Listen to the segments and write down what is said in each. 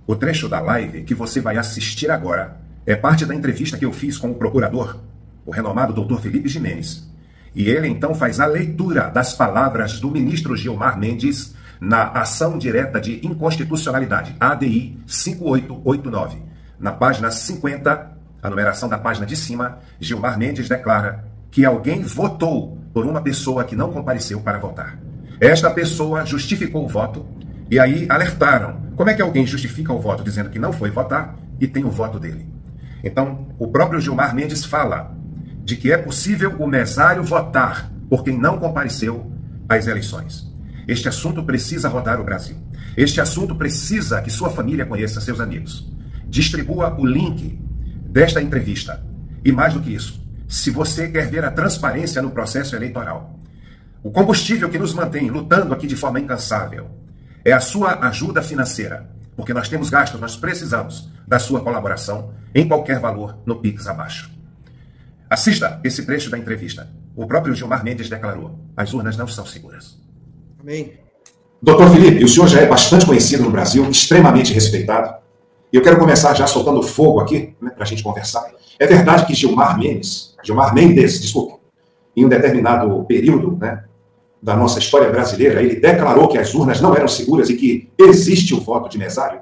O trecho da live que você vai assistir agora é parte da entrevista que eu fiz com o procurador, o renomado Dr. Felipe Jimenez. E ele então faz a leitura das palavras do ministro Gilmar Mendes na ação direta de inconstitucionalidade, ADI 5889. Na página 50, a numeração da página de cima, Gilmar Mendes declara que alguém votou por uma pessoa que não compareceu para votar. Esta pessoa justificou o voto e aí alertaram. Como é que alguém justifica o voto dizendo que não foi votar e tem o voto dele? Então, o próprio Gilmar Mendes fala de que é possível o mesário votar por quem não compareceu às eleições. Este assunto precisa rodar o Brasil. Este assunto precisa que sua família conheça seus amigos. Distribua o link desta entrevista. E mais do que isso, se você quer ver a transparência no processo eleitoral, o combustível que nos mantém lutando aqui de forma incansável é a sua ajuda financeira, porque nós temos gastos, nós precisamos da sua colaboração em qualquer valor no Pix abaixo. Assista esse trecho da entrevista. O próprio Gilmar Mendes declarou: as urnas não são seguras. Amém. Doutor Felipe, o senhor já é bastante conhecido no Brasil, extremamente respeitado. E eu quero começar já soltando fogo aqui, para a gente conversar. É verdade que Gilmar Mendes, desculpe, em um determinado período, da nossa história brasileira, ele declarou que as urnas não eram seguras e que existe o voto de mesário?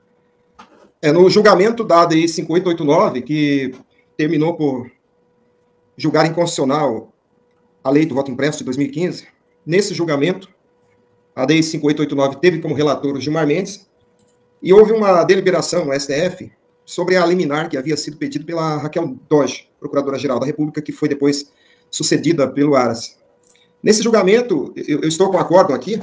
No julgamento da ADI 5889, que terminou por julgar inconstitucional a lei do voto impresso de 2015, nesse julgamento, a ADI 5889 teve como relator o Gilmar Mendes, e houve uma deliberação no STF sobre a liminar que havia sido pedido pela Raquel Dodge, Procuradora-Geral da República, que foi depois sucedida pelo Aras. Nesse julgamento, eu estou com um acórdão aqui.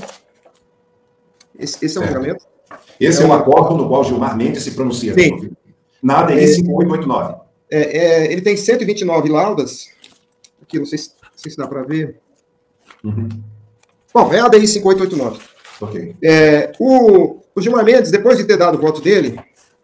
Esse é o julgamento. Esse é o acórdão no qual Gilmar Mendes se pronuncia. Sim. Na ADI 5889. Ele tem 129 laudas. Aqui, não sei se dá para ver. Uhum. Bom, é a ADI 5889. Ok. O Gilmar Mendes, depois de ter dado o voto dele,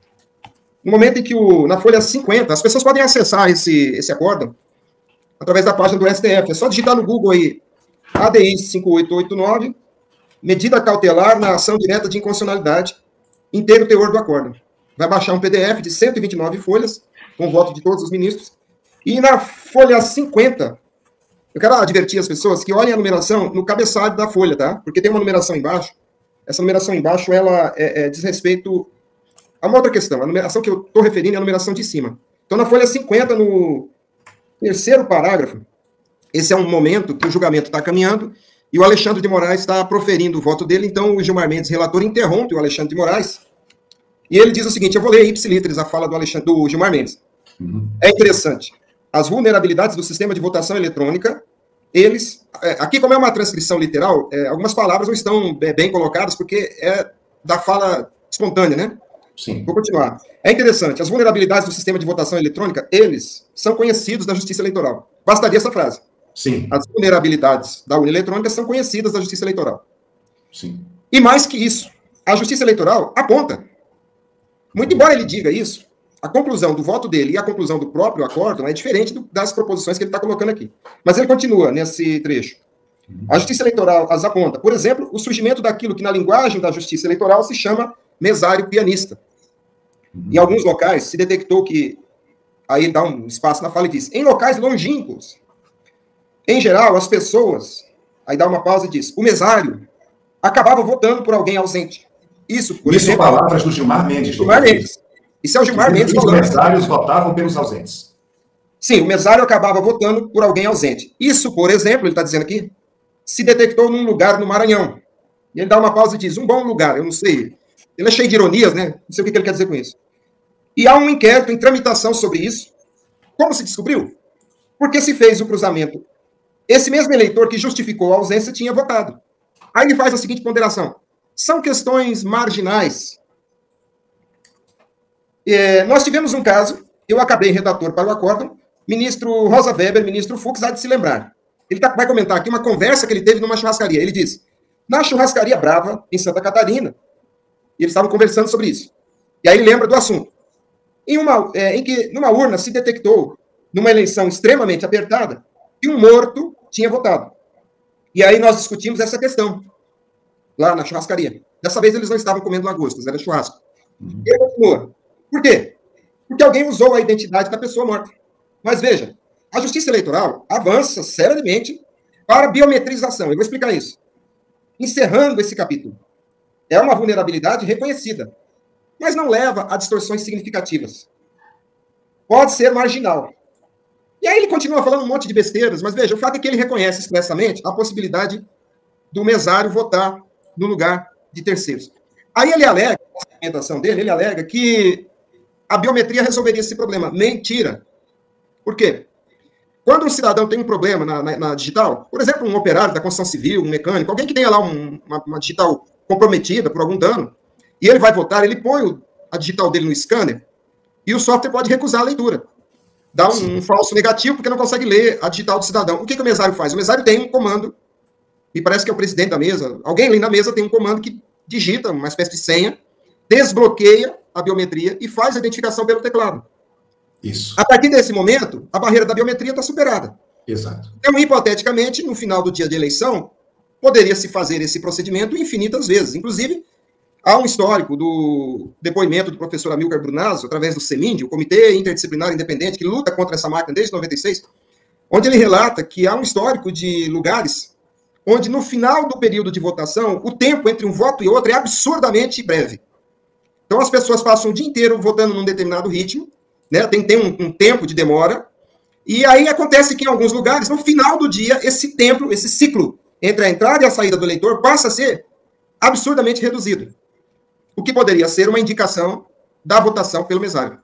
no momento em que na folha 50, as pessoas podem acessar esse acórdão através da página do STF. É só digitar no Google aí, ADI 5889, medida cautelar na ação direta de inconstitucionalidade, inteiro teor do acórdão. Vai baixar um PDF de 129 folhas, com o voto de todos os ministros, e na folha 50, eu quero advertir as pessoas que olhem a numeração no cabeçalho da folha, tá? Porque tem uma numeração embaixo. Essa numeração embaixo, ela diz respeito a uma outra questão. A numeração que eu estou referindo é a numeração de cima. Então, na folha 50, no terceiro parágrafo, esse é um momento que o julgamento está caminhando e o Alexandre de Moraes está proferindo o voto dele. Então, o Gilmar Mendes, relator, interrompe o Alexandre de Moraes e ele diz o seguinte: eu vou ler ipsiliteris a fala do Gilmar Mendes. Uhum. É interessante. As vulnerabilidades do sistema de votação eletrônica, aqui, como é uma transcrição literal, algumas palavras não estão bem colocadas, porque é da fala espontânea, né? Sim. Vou continuar. É interessante. As vulnerabilidades do sistema de votação eletrônica, eles são conhecidos da Justiça Eleitoral. Bastaria essa frase. Sim. As vulnerabilidades da urna eletrônica são conhecidas da Justiça Eleitoral. Sim. E mais que isso, a Justiça Eleitoral aponta. Muito embora ele diga isso, a conclusão do voto dele e a conclusão do próprio acórdão é diferente das proposições que ele está colocando aqui. Mas ele continua nesse trecho. A Justiça Eleitoral as aponta, por exemplo, o surgimento daquilo que na linguagem da Justiça Eleitoral se chama mesário pianista. Em alguns locais se detectou que, aí ele dá um espaço na fala e diz, em locais longínquos, em geral, as pessoas, aí dá uma pausa e diz, o mesário acabava votando por alguém ausente. Isso, por exemplo, são palavras do Gilmar Mendes. Gilmar Mendes. Isso é o Gilmar Mendes falando. Os mesários votavam pelos ausentes. Sim, o mesário acabava votando por alguém ausente. Isso, por exemplo, ele está dizendo aqui, se detectou num lugar no Maranhão. E ele dá uma pausa e diz, um bom lugar, eu não sei. Ele é cheio de ironias, né? Não sei o que ele quer dizer com isso. E há um inquérito em tramitação sobre isso. Como se descobriu? Porque se fez o cruzamento. Esse mesmo eleitor que justificou a ausência tinha votado. Aí ele faz a seguinte ponderação. São questões marginais. Nós tivemos um caso, eu acabei redator para o acórdão, ministro Rosa Weber, ministro Fux, há de se lembrar. Ele vai comentar aqui uma conversa que ele teve numa churrascaria. Ele diz, na churrascaria Brava, em Santa Catarina, e eles estavam conversando sobre isso. E aí ele lembra do assunto. Em que numa urna se detectou, numa eleição extremamente apertada, que um morto tinha votado. E aí nós discutimos essa questão, lá na churrascaria. Dessa vez eles não estavam comendo lagostas, era churrasco. E ele continua. Por quê? Porque alguém usou a identidade da pessoa morta. Mas veja, a Justiça Eleitoral avança seriamente para a biometrização. Eu vou explicar isso. Encerrando esse capítulo. É uma vulnerabilidade reconhecida, mas não leva a distorções significativas. Pode ser marginal. E aí ele continua falando um monte de besteiras, mas veja, o fato é que ele reconhece expressamente a possibilidade do mesário votar no lugar de terceiros. Aí ele alega, na argumentação dele, ele alega que a biometria resolveria esse problema. Mentira. Por quê? Quando um cidadão tem um problema na digital, por exemplo, um operário da construção civil, um mecânico, alguém que tenha lá uma digital comprometida por algum dano, e ele vai votar, ele põe a digital dele no scanner, e o software pode recusar a leitura. Dá um falso negativo, porque não consegue ler a digital do cidadão. O que o mesário faz? O mesário tem um comando, e parece que é o presidente da mesa, alguém ali na mesa tem um comando que digita uma espécie de senha, desbloqueia a biometria e faz a identificação pelo teclado. Isso. A partir desse momento, a barreira da biometria está superada. Exato. Então, hipoteticamente, no final do dia de eleição, poderia-se fazer esse procedimento infinitas vezes. Inclusive, há um histórico do depoimento do professor Amilcar Brunazzo, através do CEMIND, o Comitê Interdisciplinar Independente, que luta contra essa máquina desde 96, onde ele relata que há um histórico de lugares onde, no final do período de votação, o tempo entre um voto e outro é absurdamente breve. Então, as pessoas passam o dia inteiro votando num determinado ritmo, né? Tem um tempo de demora, e aí acontece que em alguns lugares, no final do dia, esse tempo, esse ciclo entre a entrada e a saída do eleitor passa a ser absurdamente reduzido. O que poderia ser uma indicação da votação pelo mesário.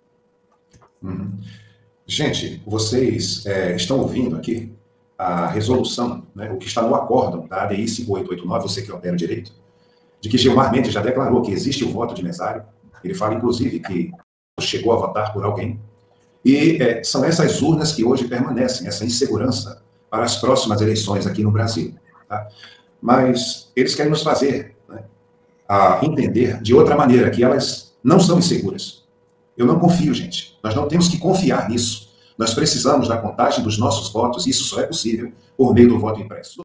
Gente, vocês estão ouvindo aqui a resolução, né, o que está no acórdão da ADI 5889, você que opera direito, de que Gilmar Mendes já declarou que existe o voto de mesário. Ele fala, inclusive, que chegou a votar por alguém. E são essas urnas que hoje permanecem, essa insegurança para as próximas eleições aqui no Brasil. Tá? Mas eles querem nos fazer, né, a entender de outra maneira, que elas não são inseguras. Eu não confio, gente. Nós não temos que confiar nisso. Nós precisamos da contagem dos nossos votos, e isso só é possível por meio do voto impresso.